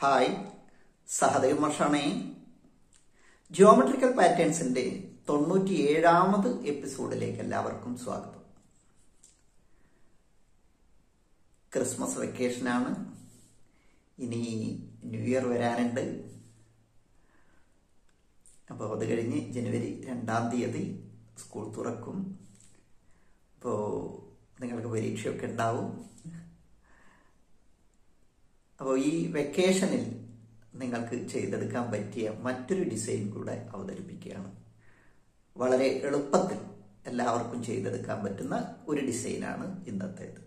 Hi, Sahadev മാഷാണേ. Geometrical പാറ്റേൺസിന്റെ 97ാമത് എപ്പിസോഡിലേക്ക് എല്ലാവർക്കും സ്വാഗതം. ക്രിസ്മസ് വെക്കേഷനാണ്. ഇനി ന്യൂ ഇയർ വരാനുണ്ട്. അപ്പോൾ അത് കഴിഞ്ഞ് ജനുവരി 2-ാം തീയതി സ്കൂൾ തുറക്കും. അപ്പോൾ നിങ്ങൾക്ക് പരീക്ഷയൊക്കെ ഉണ്ടാവും. അപ്പോൾ ഈ വെക്കേഷനിൽ നിങ്ങൾക്ക് ചെയ്തെടുക്കാൻ പറ്റിയ മറ്റൊരു ഡിസൈൻ കൂടെ അവതരിപ്പിക്കുകയാണ്. വളരെ എളുപ്പത്തിൽ എല്ലാവർക്കും ചെയ്തെടുക്കാൻ പറ്റുന്ന ഒരു ഡിസൈനാണ് ഇന്നത്തേത്.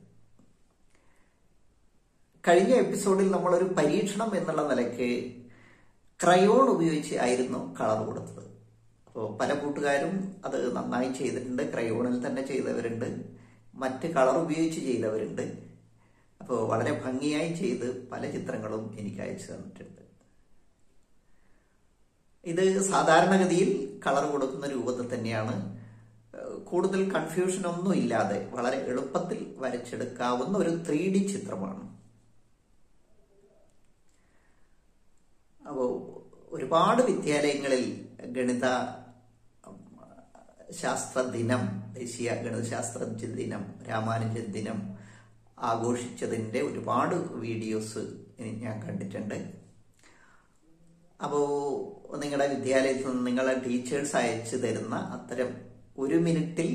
കഴിഞ്ഞ എപ്പിസോഡിൽ നമ്മളൊരു പരീക്ഷണം എന്നുള്ള നിലയ്ക്ക് ക്രയോൺ ഉപയോഗിച്ച് ആയിരുന്നു കളർ കൊടുത്തത്. അപ്പോൾ പല കൂട്ടുകാരും അത് നന്നായി ചെയ്തിട്ടുണ്ട്. ക്രയോണിൽ തന്നെ ചെയ്തവരുണ്ട്, മറ്റ് കളർ ഉപയോഗിച്ച് ചെയ്തവരുണ്ട്. അപ്പോൾ വളരെ ഭംഗിയായി ചെയ്ത് പല ചിത്രങ്ങളും എനിക്ക് അയച്ചു തന്നിട്ടുണ്ട്. ഇത് സാധാരണഗതിയിൽ കളർ കൊടുക്കുന്ന രൂപത്തിൽ തന്നെയാണ്. കൂടുതൽ കൺഫ്യൂഷൻ ഒന്നും ഇല്ലാതെ വളരെ എളുപ്പത്തിൽ വരച്ചെടുക്കാവുന്ന ഒരു 3D ചിത്രമാണ്. അപ്പോൾ ഒരുപാട് വിദ്യാലയങ്ങളിൽ ഗണിത ശാസ്ത്ര ദിനം, ദേശീയ ഗണിതശാസ്ത്ര ദിനം, രാമാനുജ ദിനം ആഘോഷിച്ചതിൻ്റെ ഒരുപാട് വീഡിയോസ് ഞാൻ കണ്ടിട്ടുണ്ട്. അപ്പോൾ നിങ്ങളുടെ വിദ്യാലയത്തിൽ നിന്ന് നിങ്ങളെ ടീച്ചേഴ്സ് അയച്ചു തരുന്ന അത്തരം ഒരു മിനിറ്റിൽ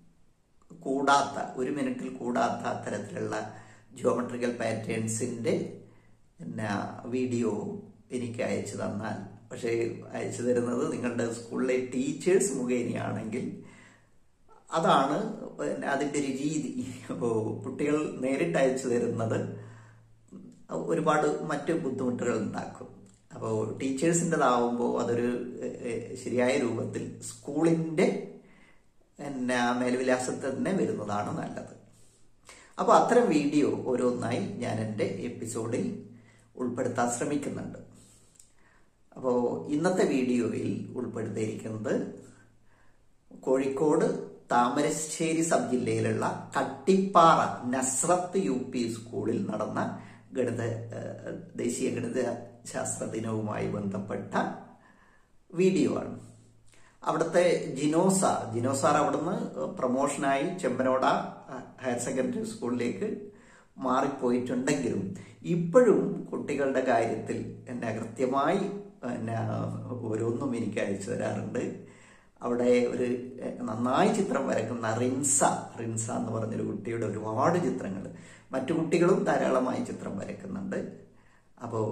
കൂടാത്ത അത്തരത്തിലുള്ള ജിയോമെട്രിക്കൽ പാറ്റേൺസിൻ്റെ വീഡിയോ എനിക്ക് അയച്ചു തന്നാൽ, പക്ഷേ അയച്ചു തരുന്നത് നിങ്ങളുടെ സ്കൂളിലെ ടീച്ചേഴ്സ് മുഖേനയാണെങ്കിൽ അതാണ് അതിൻ്റെ ഒരു രീതി. അപ്പോൾ കുട്ടികൾ നേരിട്ട് അയച്ചു തരുന്നത് ഒരുപാട് മറ്റ് ബുദ്ധിമുട്ടുകൾ ഉണ്ടാക്കും. അപ്പോൾ ടീച്ചേഴ്സിൻ്റെതാവുമ്പോൾ അതൊരു ശരിയായ രൂപത്തിൽ സ്കൂളിൻ്റെ മേൽവിലാസത്തിൽ തന്നെ വരുന്നതാണ് നല്ലത്. അപ്പോൾ അത്തരം വീഡിയോ ഓരോന്നായി ഞാൻ എൻ്റെ എപ്പിസോഡിൽ ഉൾപ്പെടുത്താൻ ശ്രമിക്കുന്നുണ്ട്. അപ്പോൾ ഇന്നത്തെ വീഡിയോയിൽ ഉൾപ്പെടുത്തിയിരിക്കുന്നത് കോഴിക്കോട് താമരശ്ശേരി സബ് ജില്ലയിലുള്ള കട്ടിപ്പാറ നസ്രത്ത് UP സ്കൂളിൽ നടന്ന ദേശീയ ഗണിത ശാസ്ത്ര ദിനവുമായി ബന്ധപ്പെട്ട വീഡിയോ ആണ്. അവിടുത്തെ ജിനോസാർ അവിടുന്ന് പ്രൊമോഷനായി ചെമ്പനോട ഹയർ സെക്കൻഡറി സ്കൂളിലേക്ക് മാറിപ്പോയിട്ടുണ്ടെങ്കിലും ഇപ്പോഴും കുട്ടികളുടെ കാര്യത്തിൽ കൃത്യമായി ഓരോന്നും എനിക്ക് അയച്ചു തരാറുണ്ട്. അവിടെ ഒരു നന്നായി ചിത്രം വരക്കുന്ന റിൻസ എന്ന് പറഞ്ഞൊരു കുട്ടിയുടെ ഒരുപാട് ചിത്രങ്ങൾ, മറ്റു കുട്ടികളും ധാരാളമായി ചിത്രം വരയ്ക്കുന്നുണ്ട്. അപ്പോൾ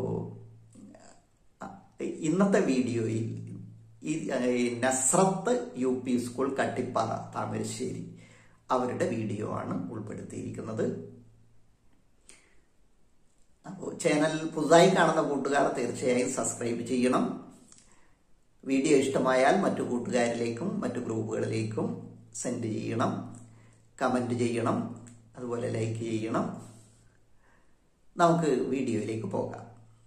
ഇന്നത്തെ വീഡിയോയിൽ ഈ നസ്രത്ത് UP സ്കൂൾ കട്ടിപ്പാറ താമരശ്ശേരി അവരുടെ വീഡിയോ ആണ് ഉൾപ്പെടുത്തിയിരിക്കുന്നത്. അപ്പോൾ ചാനൽ പുതുതായി കാണുന്ന കൂട്ടുകാർ തീർച്ചയായും സബ്സ്ക്രൈബ് ചെയ്യണം. വീഡിയോ ഇഷ്ടമായാൽ മറ്റു കൂട്ടുകാരിലേക്കും മറ്റു ഗ്രൂപ്പുകളിലേക്കും സെൻഡ് ചെയ്യണം, കമൻറ്റ് ചെയ്യണം, അതുപോലെ ലൈക്ക് ചെയ്യണം. നമുക്ക് വീഡിയോയിലേക്ക് പോകാം.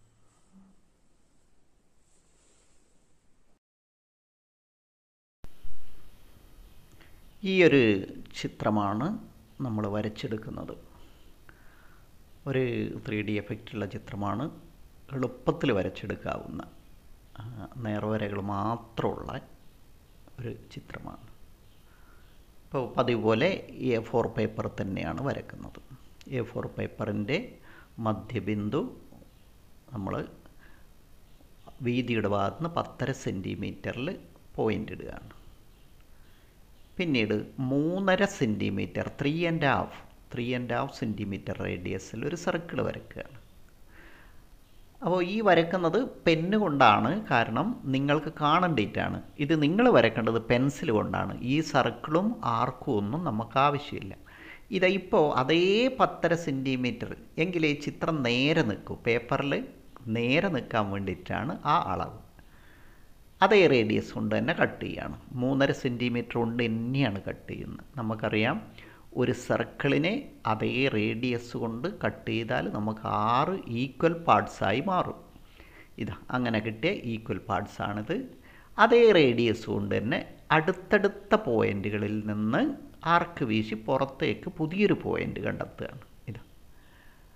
ഈ ഒരു ചിത്രമാണ് നമ്മൾ വരച്ചെടുക്കുന്നത്. ഒരു 3D എഫക്റ്റുള്ള ചിത്രമാണ്. എളുപ്പത്തിൽ വരച്ചെടുക്കാവുന്ന നേർവരകൾ മാത്രമുള്ള ഒരു ചിത്രമാണ്. ഇപ്പോൾ പതിവ് പോലെ A4 പേപ്പർ തന്നെയാണ് വരക്കുന്നത്. A4 പേപ്പറിൻ്റെ മധ്യബിന്ദു നമ്മൾ വീതിയുടെ ഭാഗത്ത് നിന്ന് 10.5 സെൻറ്റിമീറ്ററിൽ പോയിൻ്റ് ഇടുകയാണ്. പിന്നീട് 3.5 സെൻറ്റിമീറ്റർ 3.5 സെൻറ്റിമീറ്റർ റേഡിയസിൽ ഒരു സർക്കിൾ വരയ്ക്കുകയാണ്. അപ്പോൾ ഈ വരയ്ക്കുന്നത് പെന്ന് കൊണ്ടാണ്, കാരണം നിങ്ങൾക്ക് കാണേണ്ടിയിട്ടാണ്. ഇത് നിങ്ങൾ വരയ്ക്കേണ്ടത് പെൻസിൽ കൊണ്ടാണ്. ഈ സർക്കിളും ആർക്കും ഒന്നും നമുക്ക് ആവശ്യമില്ല. ഇപ്പോൾ അതേ 10.5 സെൻറ്റിമീറ്റർ എങ്കിൽ ഈ ചിത്രം നേരെ നിൽക്കും. പേപ്പറിൽ നേരെ നിൽക്കാൻ വേണ്ടിയിട്ടാണ് ആ അളവ്. അതേ റേഡിയസ് കൊണ്ട് തന്നെ കട്ട് ചെയ്യുകയാണ്. 3.5 സെൻറ്റിമീറ്റർ കൊണ്ട് തന്നെയാണ് കട്ട് ചെയ്യുന്നത്. നമുക്കറിയാം, ഒരു സർക്കിളിനെ അതേ റേഡിയസ് കൊണ്ട് കട്ട് ചെയ്താൽ നമുക്ക് 6 ഈക്വൽ പാർട്സായി മാറും. അങ്ങനെ കിട്ടിയ ഈക്വൽ പാർട്സാണിത്. അതേ റേഡിയസ് കൊണ്ട് തന്നെ അടുത്തടുത്ത പോയിന്റുകളിൽ നിന്ന് ആർക്ക് വീശി പുറത്തേക്ക് പുതിയൊരു പോയിന്റ് കണ്ടെത്തുകയാണ്.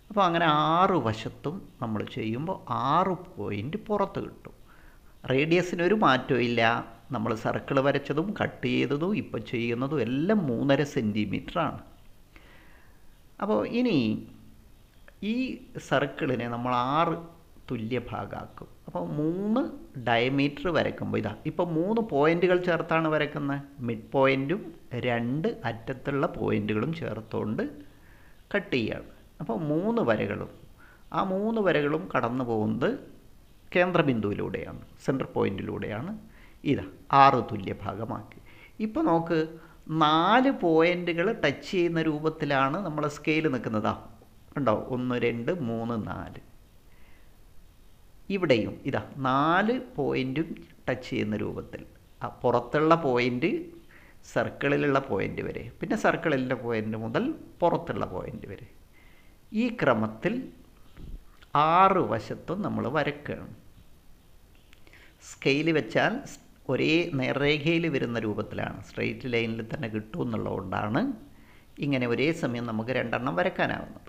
അപ്പോൾ അങ്ങനെ 6 വശത്തും നമ്മൾ ചെയ്യുമ്പോൾ 6 പോയിൻ്റ് പുറത്ത് കിട്ടും. റേഡിയസിനൊരു മാറ്റവും ഇല്ല. നമ്മൾ സർക്കിൾ വരച്ചതും കട്ട് ചെയ്തതും ഇപ്പോൾ ചെയ്യുന്നതും എല്ലാം 3.5 സെൻറ്റിമീറ്ററാണ്. അപ്പോൾ ഇനി ഈ സർക്കിളിനെ നമ്മൾ 6 തുല്യ ഭാഗമാക്കും. അപ്പോൾ 3 ഡയമീറ്റർ വരയ്ക്കുമ്പോൾ ഇതാ ഇപ്പോൾ 3 പോയിൻ്റുകൾ ചേർത്താണ് വരയ്ക്കുന്നത്. മിഡ് പോയിൻറ്റും 2 അറ്റത്തുള്ള പോയിൻ്റുകളും ചേർത്തുകൊണ്ട് കട്ട് ചെയ്യുകയാണ്. അപ്പോൾ 3 വരകളും ആ 3 വരകളും കടന്നു പോകുന്നത് കേന്ദ്രബിന്ദുവിലൂടെയാണ്, സെൻറ്റർ പോയിൻറ്റിലൂടെയാണ്. ഇതാ 6 തുല്യ ഭാഗമാക്കി. ഇപ്പോൾ നോക്ക് 4 പോയിൻ്റുകൾ ടച്ച് ചെയ്യുന്ന രൂപത്തിലാണ് നമ്മൾ സ്കെയിൽ നിൽക്കുന്നതാ. ഉണ്ടോ? 1 2 3 4. ഇവിടെയും ഇതാ 4 പോയിൻറ്റും ടച്ച് ചെയ്യുന്ന രൂപത്തിൽ. പുറത്തുള്ള പോയിൻ്റ് സർക്കിളിലുള്ള പോയിൻ്റ് വരെ, പിന്നെ സർക്കിളിലെ പോയിൻ്റ് മുതൽ പുറത്തുള്ള പോയിൻ്റ് വരെ, ഈ ക്രമത്തിൽ 6 വശത്തും നമ്മൾ വരയ്ക്കുകയാണ്. സ്കെയിൽ വെച്ചാൽ ഒരേ നേർരേഖയിൽ വരുന്ന രൂപത്തിലാണ്, സ്ട്രെയിറ്റ് ലൈനിൽ തന്നെ കിട്ടും എന്നുള്ളതുകൊണ്ടാണ് ഇങ്ങനെ ഒരേ സമയം നമുക്ക് 2 എണ്ണം വരയ്ക്കാനാവുന്നത്.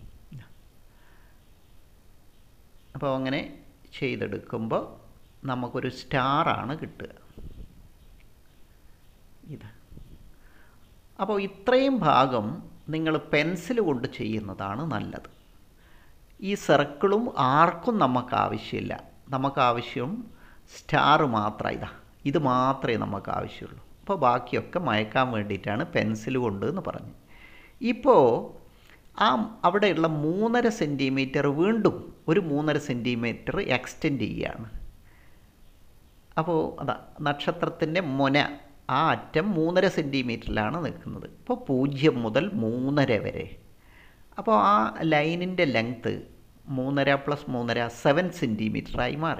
അപ്പോൾ അങ്ങനെ ചെയ്തെടുക്കുമ്പോൾ നമുക്കൊരു സ്റ്റാറാണ് കിട്ടുക. ഇത് അപ്പോൾ ഇത്രയും ഭാഗം നിങ്ങൾ പെൻസിൽ കൊണ്ട് ചെയ്യുന്നതാണ് നല്ലത്. ഈ സർക്കിളും ആർക്കും നമുക്ക് ആവശ്യമില്ല. നമുക്ക് ആവശ്യം സ്റ്റാർ മാത്രം. ഇത് മാത്രമേ നമുക്ക് ആവശ്യമുള്ളൂ. അപ്പോൾ ബാക്കിയൊക്കെ മയക്കാൻ വേണ്ടിയിട്ടാണ് പെൻസിൽ കൊണ്ട് എന്ന് പറഞ്ഞ്. ഇപ്പോൾ അവിടെയുള്ള 3.5 സെൻറ്റിമീറ്റർ വീണ്ടും ഒരു 3.5 സെൻറ്റിമീറ്റർ എക്സ്റ്റെൻഡ് ചെയ്യുകയാണ്. അപ്പോൾ നക്ഷത്രത്തിൻ്റെ മുന ആ അറ്റം 3.5 സെൻറ്റിമീറ്ററിലാണ് നിൽക്കുന്നത്. ഇപ്പോൾ 0 മുതൽ 3.5 വരെ. അപ്പോൾ ആ ലൈനിൻ്റെ ലെങ്ത്ത് 3.5 + 3.5 7 സെൻറ്റിമീറ്ററായി മാറി.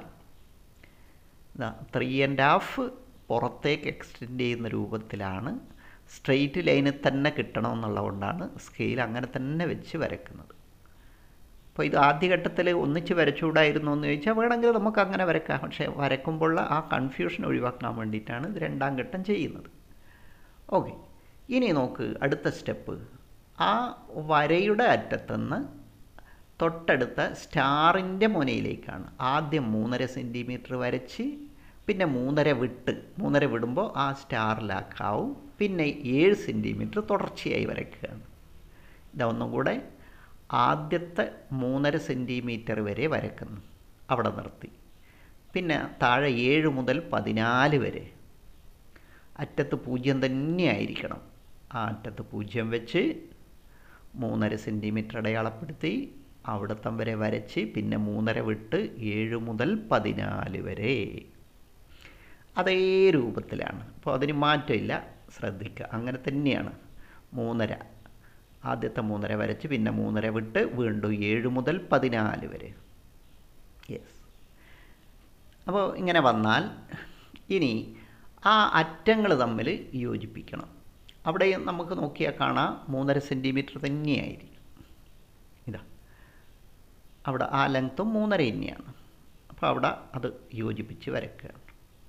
3.5 പുറത്തേക്ക് എക്സ്റ്റെൻഡ് ചെയ്യുന്ന രൂപത്തിലാണ്. സ്ട്രെയിറ്റ് ലൈനിൽ തന്നെ കിട്ടണമെന്നുള്ളതുകൊണ്ടാണ് സ്കെയിൽ അങ്ങനെ തന്നെ വെച്ച് വരയ്ക്കുന്നത്. അപ്പോൾ ഇത് ആദ്യഘട്ടത്തിൽ ഒന്നിച്ച് വരച്ചുകൂടായിരുന്നു എന്ന് ചോദിച്ചാൽ വേണമെങ്കിൽ നമുക്ക് അങ്ങനെ വരയ്ക്കാം. പക്ഷേ വരയ്ക്കുമ്പോൾ ആ കൺഫ്യൂഷൻ ഒഴിവാക്കാൻ വേണ്ടിയിട്ടാണ് ഇത് 2ാം ഘട്ടം ചെയ്യുന്നത്. ഓക്കെ, ഇനി നോക്ക് അടുത്ത സ്റ്റെപ്പ്. ആ വരയുടെ അറ്റത്തുനിന്ന് തൊട്ടടുത്ത സ്റ്റാറിൻ്റെ മുനയിലേക്കാണ്. ആദ്യം 3.5 സെൻറ്റിമീറ്റർ വരച്ച് പിന്നെ 3.5 വിടുമ്പോൾ ആ സ്റ്റാറിലാക്കാവും. പിന്നെ 7 സെൻറ്റിമീറ്റർ തുടർച്ചയായി വരയ്ക്കുകയാണ്. ഇതൊന്നും കൂടെ ആദ്യത്തെ 3.5 സെൻറ്റിമീറ്റർ വരെ വരയ്ക്കുന്നു, അവിടെ നിർത്തി. പിന്നെ താഴെ 7 മുതൽ 14 വരെ. അറ്റത്ത് 0 തന്നെ ആയിരിക്കണം. ആ അറ്റത്ത് 0 വെച്ച് 3.5 സെൻറ്റിമീറ്റർ അടയാളപ്പെടുത്തി അവിടത്തം വരെ വരച്ച് പിന്നെ 3.5 വിട്ട് 7 മുതൽ 14 വരെ. അതേ രൂപത്തിലാണ്. അപ്പോൾ അതിന് മാറ്റമില്ല, ശ്രദ്ധിക്കുക. അങ്ങനെ തന്നെയാണ്. 3.5 ആദ്യത്തെ 3.5 വരച്ച് പിന്നെ 3.5 വിട്ട് വീണ്ടും 7 മുതൽ 14 വരെ. യെസ്. അപ്പോൾ ഇങ്ങനെ വന്നാൽ ഇനി ആ അറ്റങ്ങൾ തമ്മിൽ യോജിപ്പിക്കണം. അവിടെ നമുക്ക് നോക്കിയാൽ കാണാം 3.5 സെൻറ്റിമീറ്റർ തന്നെയായിരിക്കും. ഇതാ അവിടെ ആ ലെങ്ത്തും 3.5 തന്നെയാണ്. അപ്പോൾ അവിടെ അത് യോജിപ്പിച്ച് വരയ്ക്കുകയാണ്.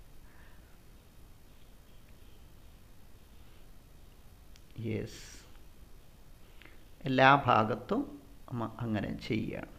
യെസ്, എല്ലാ ഭാഗത്തും അങ്ങനെ ചെയ്യുകയാണ്.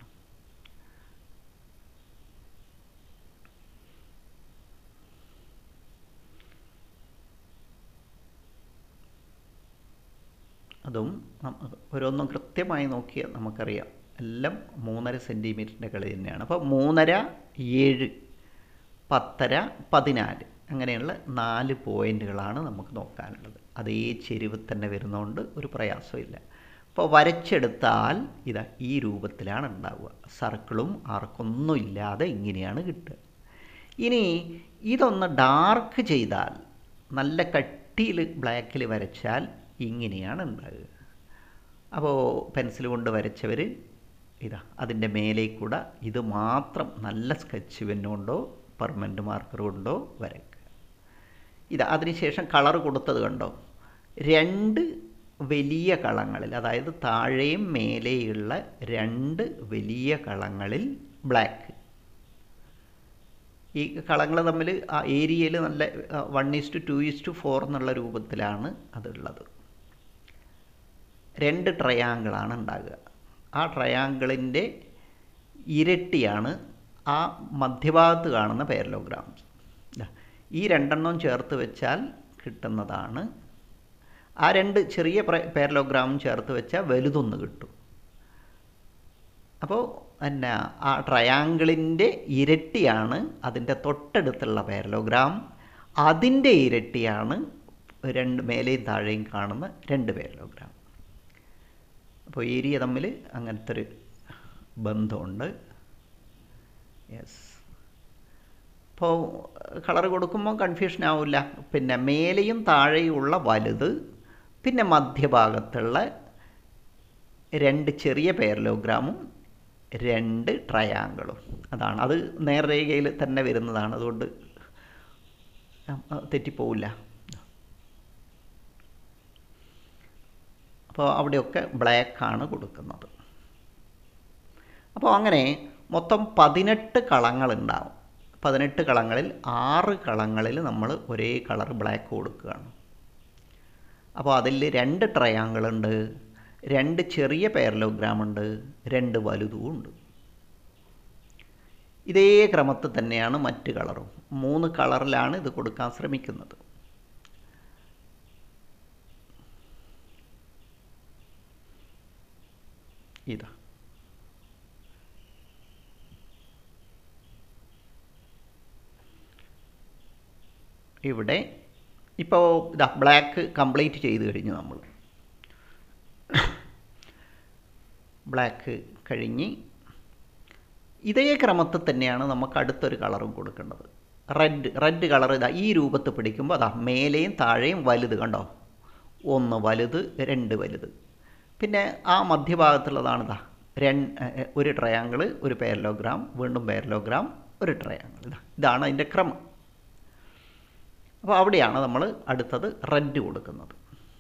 അതും ഓരോന്നും കൃത്യമായി നോക്കിയാൽ നമുക്കറിയാം എല്ലാം 3.5 സെൻറ്റിമീറ്ററിൻ്റെ കളി തന്നെയാണ്. അപ്പോൾ 3.5, 7, 10, 14 അങ്ങനെയുള്ള 4 പോയിൻ്റുകളാണ് നമുക്ക് നോക്കാനുള്ളത്. അതേ ചെരിവ് തന്നെ വരുന്നതുകൊണ്ട് ഒരു പ്രയാസമില്ല. അപ്പോൾ വരച്ചെടുത്താൽ ഇതാ ഈ രൂപത്തിലാണ് ഉണ്ടാവുക. സർക്കിളും ആർക്കൊന്നും ഇല്ലാതെ ഇങ്ങനെയാണ് കിട്ടുക. ഇനി ഇതൊന്ന് ഡാർക്ക് ചെയ്താൽ, നല്ല കട്ടിയിൽ ബ്ലാക്കിൽ വരച്ചാൽ ഇങ്ങനെയാണ് ഉണ്ടാകുക. അപ്പോൾ പെൻസിൽ കൊണ്ട് വരച്ചവർ ഇതാ അതിൻ്റെ മേലേക്കൂടെ ഇത് മാത്രം നല്ല സ്കെച്ച് പെൻ കൊണ്ടോ പെർമനൻറ്റ് മാർക്കർ കൊണ്ടോ വരയ്ക്കുക. ഇതാ അതിനുശേഷം കളർ കൊടുത്തത് കണ്ടോ, 2 വലിയ കളങ്ങളിൽ, അതായത് താഴെയും മേലെയുള്ള 2 വലിയ കളങ്ങളിൽ ബ്ലാക്ക്. ഈ കളങ്ങൾ തമ്മിൽ ആ ഏരിയയിൽ നല്ല 1:2:4 എന്നുള്ള രൂപത്തിലാണ് അതുള്ളത്. 2 ട്രയാങ്കിളാണ് ഉണ്ടാകുക. ആ ട്രയാങ്കിളിൻ്റെ ഇരട്ടിയാണ് ആ മധ്യഭാഗത്ത് കാണുന്ന പാരലോഗ്രാംസ്. ഈ രണ്ടെണ്ണം ചേർത്ത് വെച്ചാൽ കിട്ടുന്നതാണ്. ആ രണ്ട് ചെറിയ പാരലോഗ്രാമും ചേർത്ത് വെച്ചാൽ വലുതൊന്ന് കിട്ടും. അപ്പോൾ എന്നാ ആ ട്രയാങ്കിളിൻ്റെ ഇരട്ടിയാണ് അതിൻ്റെ തൊട്ടടുത്തുള്ള പാരലോഗ്രാം. അതിൻ്റെ ഇരട്ടിയാണ് മേലെയും താഴെയും കാണുന്ന രണ്ട് പാരലോഗ്രാം. അപ്പോൾ ഏരിയ തമ്മിൽ അങ്ങനത്തെ ഒരു ബന്ധമുണ്ട്. യെസ്. അപ്പോൾ കളർ കൊടുക്കുമ്പോൾ കൺഫ്യൂഷൻ ആവില്ല. പിന്നെ മേലെയും താഴെയുമുള്ള വലുത്, പിന്നെ മധ്യഭാഗത്തുള്ള രണ്ട് ചെറിയ പാരലോഗ്രാമും രണ്ട് ട്രയാങ്കിളും. അതാണ്. അത് നേർരേഖയിൽ തന്നെ വരുന്നതാണ്, അതുകൊണ്ട് തെറ്റിപ്പോവില്ല. അപ്പോൾ അവിടെയൊക്കെ ബ്ലാക്കാണ് കൊടുക്കുന്നത്. അപ്പോൾ അങ്ങനെ മൊത്തം 18 കളങ്ങളുണ്ടാവും. 18 കളങ്ങളിൽ 6 കളങ്ങളിൽ നമ്മൾ ഒരേ കളർ ബ്ലാക്ക് കൊടുക്കുകയാണ്. അപ്പോൾ അതിൽ 2 ട്രയാങ്കിളുണ്ട്, 2 ചെറിയ പാരലോഗ്രാമുണ്ട്, 2 വലുതുമുണ്ട്. ഇതേ ക്രമത്തിൽ തന്നെയാണ് മറ്റ് കളറും. 3 കളറിലാണ് ഇത് കൊടുക്കാൻ ശ്രമിക്കുന്നത്. ഇതാ ഇവിടെ ഇപ്പോൾ ഇതാ ബ്ലാക്ക് കംപ്ലീറ്റ് ചെയ്ത് കഴിഞ്ഞു. നമ്മൾ ബ്ലാക്ക് കഴിഞ്ഞ് ഇതേ ക്രമത്തിൽ തന്നെയാണ് നമുക്ക് അടുത്തൊരു കളറും കൊടുക്കേണ്ടത്. റെഡ് കളർ ഇതാ ഈ രൂപത്തിൽ പിടിക്കുമ്പോൾ അതാ മേലെയും താഴെയും വലുത് കണ്ടോ, 1 വലുത് 2 വലുത്. പിന്നെ ആ മധ്യഭാഗത്തുള്ളതാണ് ഇതാ ഒരു ട്രയാങ്കിൾ, ഒരു പാരലോഗ്രാം, വീണ്ടും പാരലോഗ്രാം, ഒരു ട്രയാങ്കിൾ. ഇതാണ് അതിൻ്റെ ക്രമം. അപ്പോൾ അവിടെയാണ് നമ്മൾ അടുത്തത് റെഡ് കൊടുക്കുന്നത്.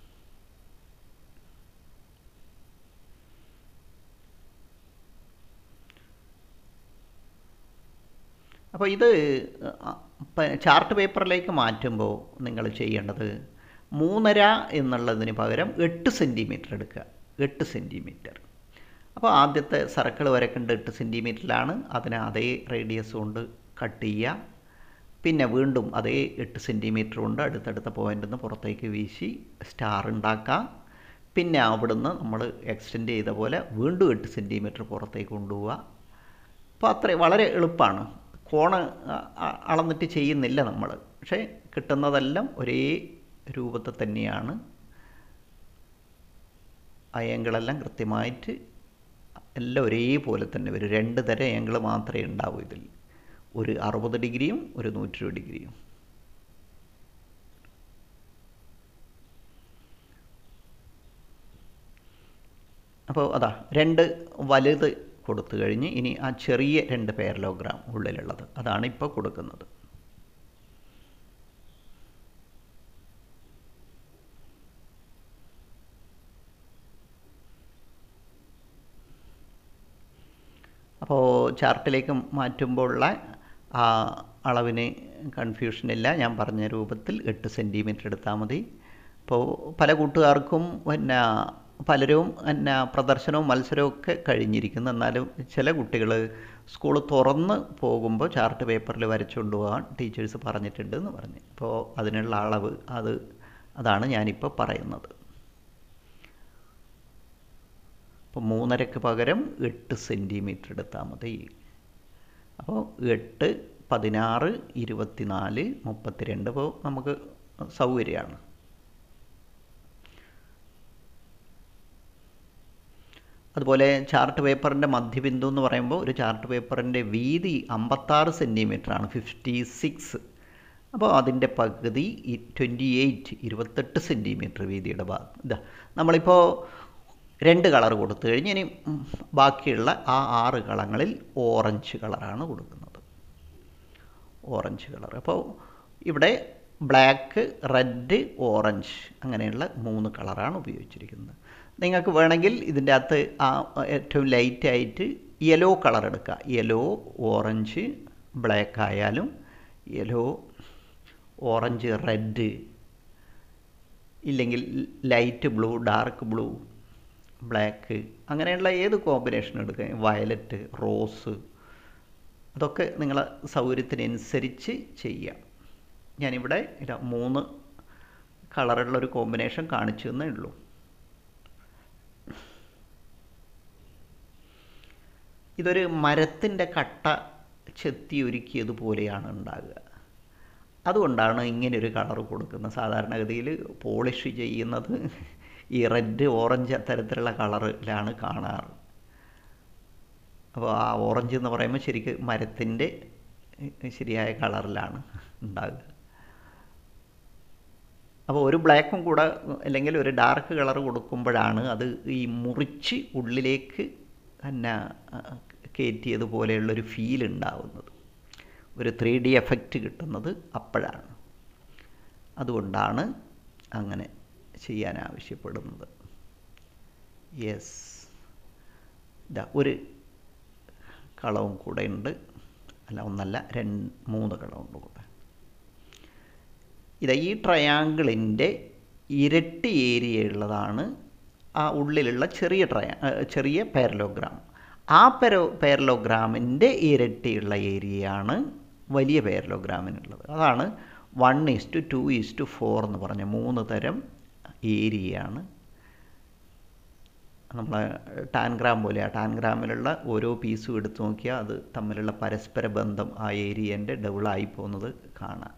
അപ്പോൾ ഇത് ചാർട്ട് പേപ്പറിലേക്ക് മാറ്റുമ്പോൾ നിങ്ങൾ ചെയ്യേണ്ടത് 3.5 എന്നുള്ളതിന് പകരം 8 സെൻറ്റിമീറ്റർ എടുക്കുക. 8 സെൻറ്റിമീറ്റർ. അപ്പോൾ ആദ്യത്തെ സർക്കിൾ വരയ്ക്കേണ്ട 8 സെൻറ്റിമീറ്ററിലാണ്. അതിനെ അതേ റേഡിയസ് കൊണ്ട് കട്ട് ചെയ്യുക. പിന്നെ വീണ്ടും അതേ 8 സെൻറ്റിമീറ്റർ കൊണ്ട് അടുത്തടുത്ത പോയിൻ്റിൽ നിന്ന് പുറത്തേക്ക് വീശി സ്റ്റാർ ഉണ്ടാക്കാം. പിന്നെ അവിടുന്ന് നമ്മൾ എക്സ്റ്റെൻഡ് ചെയ്ത പോലെ വീണ്ടും 8 സെൻറ്റിമീറ്റർ പുറത്തേക്ക് കൊണ്ടുപോവുക. അപ്പോൾ അത്രയും വളരെ എളുപ്പമാണ്. കോണ് അളന്നിട്ട് ചെയ്യുന്നില്ല നമ്മൾ, പക്ഷേ കിട്ടുന്നതെല്ലാം ഒരേ രൂപത്തിൽ തന്നെയാണ്. ആ ഏങ്കിളെല്ലാം കൃത്യമായിട്ട് എല്ലാം ഒരേപോലെ തന്നെ വരും. 2 തരം ഏങ്കിൾ മാത്രമേ ഉണ്ടാവൂ ഇതിൽ, ഒരു 60 ഡിഗ്രിയും ഒരു 120 ഡിഗ്രിയും. അപ്പോൾ അതാ 2 വലുത് കൊടുത്തു കഴിഞ്ഞ് ഇനി ആ ചെറിയ 2 പാരലോഗ്രാം ഉള്ളിലുള്ളത് അതാണ് ഇപ്പോൾ കൊടുക്കുന്നത്. അപ്പോൾ ചാർട്ടിലേക്ക് മാറ്റുമ്പോഴുള്ള ആ അളവിന് കൺഫ്യൂഷനില്ല. ഞാൻ പറഞ്ഞ രൂപത്തിൽ 8 സെൻറ്റിമീറ്റർ എടുത്താൽ മതി. അപ്പോൾ പല കൂട്ടുകാർക്കും പലരും പ്രദർശനവും മത്സരവും ഒക്കെ കഴിഞ്ഞിരിക്കുന്നു. എന്നാലും ചില കുട്ടികൾ സ്കൂൾ തുറന്ന് പോകുമ്പോൾ ചാർട്ട് പേപ്പറിൽ വരച്ചുകൊണ്ട് പോകാൻ ടീച്ചേഴ്സ് പറഞ്ഞിട്ടുണ്ട് എന്ന് പറഞ്ഞ്. അപ്പോൾ അതിനുള്ള അളവ് അതാണ് ഞാനിപ്പോൾ പറയുന്നത്. അപ്പോൾ 3.5 പകരം 8 സെൻറ്റിമീറ്റർ എടുത്താൽ മതി. അപ്പോൾ 8, 16, 24, 32 ഇപ്പോൾ നമുക്ക് സൗകര്യമാണ്. അതുപോലെ ചാർട്ട് പേപ്പറിൻ്റെ മധ്യബിന്ദു എന്ന് പറയുമ്പോൾ ഒരു ചാർട്ട് പേപ്പറിൻ്റെ വീതി 56 സെൻറ്റിമീറ്ററാണ്, 56. അപ്പോൾ അതിൻ്റെ പകുതി 28 സെൻറ്റിമീറ്റർ വീതിയുടെ ഭാഗം. ഇതാ നമ്മളിപ്പോൾ 2 കളർ കൊടുത്തു കഴിഞ്ഞ് ഇനി ബാക്കിയുള്ള ആ 6 കളങ്ങളിൽ ഓറഞ്ച് കളറാണ് കൊടുക്കുന്നത്. Orange colour. അപ്പോൾ ഇവിടെ ബ്ലാക്ക്, റെഡ്, ഓറഞ്ച് അങ്ങനെയുള്ള 3 കളറാണ് ഉപയോഗിച്ചിരിക്കുന്നത്. നിങ്ങൾക്ക് വേണമെങ്കിൽ ഇതിൻ്റെ അകത്ത് ഏറ്റവും ലൈറ്റായിട്ട് യെല്ലോ കളർ എടുക്കുക. യെല്ലോ, ഓറഞ്ച്, ബ്ലാക്ക് ആയാലും യെല്ലോ, ഓറഞ്ച്, റെഡ്, ഇല്ലെങ്കിൽ light blue, dark blue, black, അങ്ങനെയുള്ള ഏത് കോമ്പിനേഷൻ എടുക്കുക, വയലറ്റ്, റോസ്, അതൊക്കെ നിങ്ങളെ സൗകര്യത്തിനനുസരിച്ച് ചെയ്യാം. ഞാനിവിടെ 3 കളറുള്ളൊരു കോമ്പിനേഷൻ കാണിച്ചു എന്നേ ഉള്ളൂ. ഇതൊരു മരത്തിൻ്റെ കട്ട ചെത്തി ഒരുക്കിയതുപോലെയാണ് ഉണ്ടാകുക. അതുകൊണ്ടാണ് ഇങ്ങനെയൊരു കളർ കൊടുക്കുന്നത്. സാധാരണഗതിയിൽ പോളിഷ് ചെയ്യുന്നത് ഈ റെഡ്, ഓറഞ്ച് അത്തരത്തിലുള്ള കളറിലാണ് കാണാറ്. അപ്പോൾ ആ ഓറഞ്ച് എന്ന് പറയുമ്പോൾ ശരിക്കും മരത്തിൻ്റെ ശരിയായ കളറിലാണ് ഉണ്ടാകുക. അപ്പോൾ ഒരു ബ്ലാക്കും കൂടെ അല്ലെങ്കിൽ ഒരു ഡാർക്ക് കളർ കൊടുക്കുമ്പോഴാണ് അത് ഈ മുറിച്ച് ഉള്ളിലേക്ക് തന്നെ കയറ്റിയതുപോലെയുള്ളൊരു ഫീൽ ഉണ്ടാവുന്നത്, ഒരു 3D എഫക്റ്റ് കിട്ടുന്നത് അപ്പോഴാണ്. അതുകൊണ്ടാണ് അങ്ങനെ ചെയ്യാൻ ആവശ്യപ്പെടുന്നത്. യെസ്, ഇതാ ഒരു കളവും കൂടെ ഉണ്ട്. അല്ല, ഒന്നല്ല, 3 കളവുണ്ട് കൂടെ. ഇതാ ഈ ട്രയാങ്കിളിൻ്റെ ഇരട്ടി ഏരിയ ഉള്ളതാണ് ആ ഉള്ളിലുള്ള ചെറിയ പാരലോഗ്രാം. ആ പാരലോഗ്രാമിൻ്റെ ഇരട്ടിയുള്ള ഏരിയയാണ് വലിയ പാരലോഗ്രാമിനുള്ളത്. അതാണ് 1:2:4 എന്ന് പറഞ്ഞ 3 തരം ഏരിയയാണ്. നമ്മളെ ടാൻഗ്രാം പോലെ, ആ ടാൻഗ്രാമിലുള്ള ഓരോ പീസും എടുത്തു നോക്കിയാൽ അത് തമ്മിലുള്ള പരസ്പര ബന്ധം ആ ഏരിയൻ്റെ ഡബിളായി പോകുന്നത് കാണാം.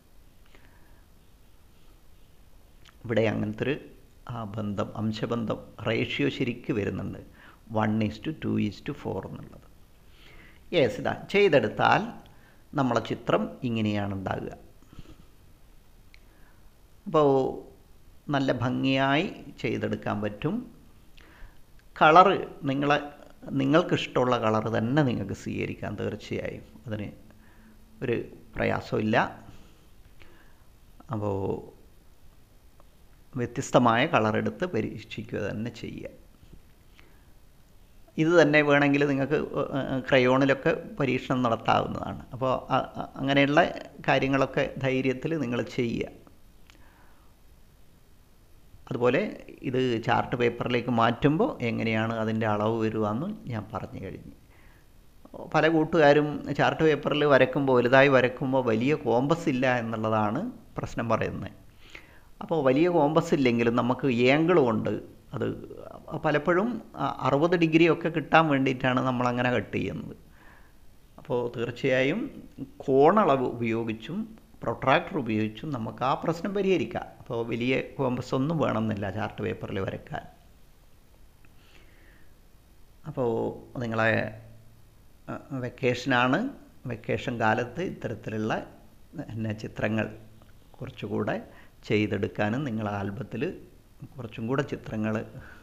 ഇവിടെ അങ്ങനത്തെ ഒരു ബന്ധം, അംശബന്ധം, റേഷ്യോ ശരിക്ക് വരുന്നുണ്ട്, 1:2:4 എന്നുള്ളത്. യെസ്, ഇതാ ചെയ്തെടുത്താൽ നമ്മളെ ചിത്രം ഇങ്ങനെയാണ് ഉണ്ടാകുക. അപ്പോൾ നല്ല ഭംഗിയായി ചെയ്തെടുക്കാൻ പറ്റും. കളറ് നിങ്ങൾക്കിഷ്ടമുള്ള കളറ് തന്നെ നിങ്ങൾക്ക് സ്വീകരിക്കാം, തീർച്ചയായും. അതിന് ഒരു പ്രയാസമില്ല. അപ്പോൾ വ്യത്യസ്തമായ കളറെടുത്ത് പരീക്ഷിക്കുക തന്നെ ചെയ്യുക. ഇത് തന്നെ വേണമെങ്കിൽ നിങ്ങൾക്ക് ക്രയോണിലൊക്കെ പരീക്ഷണം നടത്താവുന്നതാണ്. അപ്പോൾ അങ്ങനെയുള്ള കാര്യങ്ങളൊക്കെ ധൈര്യത്തിൽ നിങ്ങൾ ചെയ്യുക. അതുപോലെ ഇത് ചാർട്ട് പേപ്പറിലേക്ക് മാറ്റുമ്പോൾ എങ്ങനെയാണ് അതിൻ്റെ അളവ് വരുവാന്നും ഞാൻ പറഞ്ഞു കഴിഞ്ഞു. പല കൂട്ടുകാരും ചാർട്ട് പേപ്പറിൽ വരയ്ക്കുമ്പോൾ, വലുതായി വരയ്ക്കുമ്പോൾ വലിയ കോമ്പസ് ഇല്ല എന്നുള്ളതാണ് പ്രശ്നം പറയുന്നത്. അപ്പോൾ വലിയ കോമ്പസ് ഇല്ലെങ്കിലും നമുക്ക് ഏങ്കിൾ കൊണ്ട് അത് പലപ്പോഴും 60 ഡിഗ്രി ഒക്കെ കിട്ടാൻ വേണ്ടിയിട്ടാണ് നമ്മളങ്ങനെ കട്ട് ചെയ്യുന്നത്. അപ്പോൾ തീർച്ചയായും കോണളവ് ഉപയോഗിച്ചും പ്രൊട്രാക്ടർ ഉപയോഗിച്ചും നമുക്ക് ആ പ്രശ്നം പരിഹരിക്കാം. അപ്പോൾ വലിയ കോമ്പസ് ഒന്നും വേണമെന്നില്ല ചാർട്ട് പേപ്പറിൽ വരയ്ക്കാൻ. അപ്പോൾ നിങ്ങളെ വെക്കേഷനാണ്, വെക്കേഷൻ കാലത്ത് ഇത്തരത്തിലുള്ള ചിത്രങ്ങൾ കുറച്ചുകൂടെ ചെയ്തെടുക്കാനും നിങ്ങളെ ആൽബത്തിൽ കുറച്ചും കൂടെ ചിത്രങ്ങൾ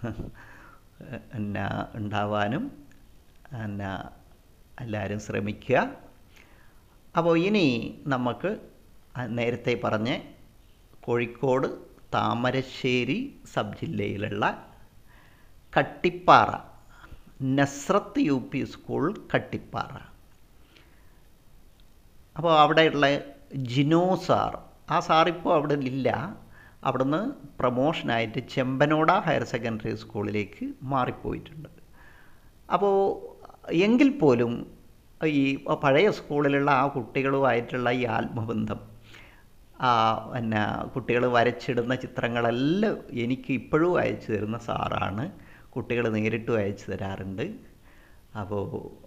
ഉണ്ടാവാനും എല്ലാവരും ശ്രമിക്കുക. അപ്പോൾ ഇനി നമുക്ക് നേരത്തെ പറഞ്ഞ കോഴിക്കോട് താമരശ്ശേരി സബ് ജില്ലയിലുള്ള കട്ടിപ്പാറ, നസ്രത്ത് UP സ്കൂൾ കട്ടിപ്പാറ. അപ്പോൾ അവിടെയുള്ള ജിനോ സാർ, ആ സാറിപ്പോൾ അവിടെ ഇല്ല, അവിടുന്ന് പ്രമോഷനായിട്ട് ചെമ്പനോട ഹയർ സെക്കൻഡറി സ്കൂളിലേക്ക് മാറിപ്പോയിട്ടുണ്ട്. അപ്പോൾ എങ്കിൽ പോലും ഈ പഴയ സ്കൂളിലുള്ള ആ കുട്ടികളുമായിട്ടുള്ള ഈ ആത്മബന്ധം, കുട്ടികൾ വരച്ചിടുന്ന ചിത്രങ്ങളെല്ലാം എനിക്ക് ഇപ്പോഴും അയച്ചു തരുന്ന സാറാണ്. കുട്ടികൾ നേരിട്ടും അയച്ചു തരാറുണ്ട്. അപ്പോൾ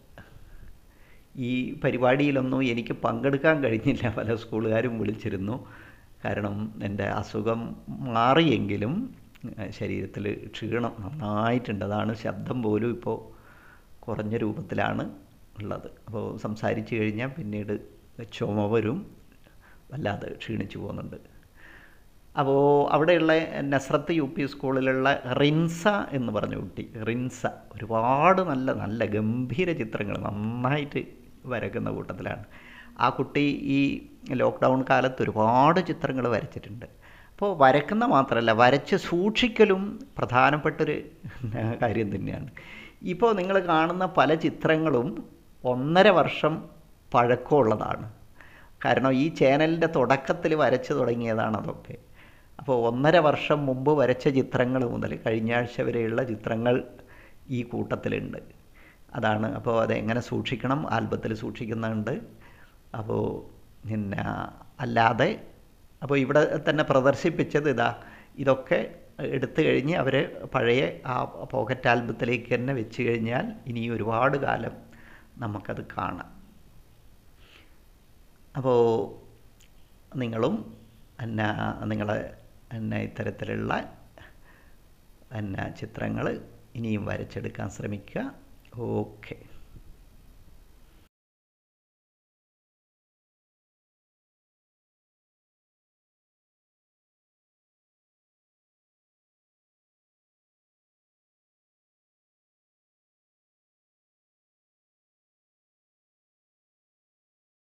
ഈ പരിപാടിയിലൊന്നും എനിക്ക് പങ്കെടുക്കാൻ കഴിഞ്ഞില്ല. പല സ്കൂളുകാരും വിളിച്ചിരുന്നു. കാരണം എൻ്റെ അസുഖം മാറിയെങ്കിലും ശരീരത്തിൽ ക്ഷീണം നന്നായിട്ടുണ്ട്. അതാണ് ശബ്ദം പോലും ഇപ്പോൾ കുറഞ്ഞ രൂപത്തിലാണ് ഉള്ളത്. അപ്പോൾ സംസാരിച്ച് കഴിഞ്ഞാൽ പിന്നീട് ചുമ വരും, വല്ലാതെ ക്ഷീണിച്ചു പോകുന്നുണ്ട്. അപ്പോൾ അവിടെയുള്ള നസ്രത്ത് UP സ്കൂളിലുള്ള റിൻസ എന്ന് പറഞ്ഞ കുട്ടി, റിൻസ ഒരുപാട് നല്ല ഗംഭീര ചിത്രങ്ങൾ നന്നായിട്ട് വരയ്ക്കുന്ന കൂട്ടത്തിലാണ്. ആ കുട്ടി ഈ ലോക്ക്ഡൗൺ കാലത്ത് ഒരുപാട് ചിത്രങ്ങൾ വരച്ചിട്ടുണ്ട്. അപ്പോൾ വരയ്ക്കുന്ന മാത്രമല്ല, വരച്ച് സൂക്ഷിക്കലും പ്രധാനപ്പെട്ടൊരു കാര്യം തന്നെയാണ്. ഇപ്പോൾ നിങ്ങൾ കാണുന്ന പല ചിത്രങ്ങളും 1.5 വർഷം പഴക്കമുള്ളതാണ്. കാരണം ഈ ചാനലിൻ്റെ തുടക്കത്തിൽ വരച്ച് തുടങ്ങിയതാണ് അതൊക്കെ. അപ്പോൾ 1.5 വർഷം മുമ്പ് വരച്ച ചിത്രങ്ങൾ മുതൽ കഴിഞ്ഞ ആഴ്ച വരെയുള്ള ചിത്രങ്ങൾ ഈ കൂട്ടത്തിലുണ്ട്. അതാണ്. അപ്പോൾ അതെങ്ങനെ സൂക്ഷിക്കണം, ആൽബത്തിൽ സൂക്ഷിക്കുന്നുണ്ട്. അപ്പോൾ പിന്നെ അല്ലാതെ അപ്പോൾ ഇവിടെ തന്നെ പ്രദർശിപ്പിച്ചത് ഇതൊക്കെ എടുത്തു കഴിഞ്ഞ് അവർ പഴയ ആ പോക്കറ്റ് ആൽബത്തിലേക്ക് തന്നെ വെച്ച് കഴിഞ്ഞാൽ ഇനി ഒരുപാട് കാലം നമുക്കത് കാണാം. അപ്പോൾ നിങ്ങളും നിങ്ങളെ ഇത്തരത്തിലുള്ള ചിത്രങ്ങൾ ഇനിയും വരച്ചെടുക്കാൻ ശ്രമിക്കുക. ഓക്കെ.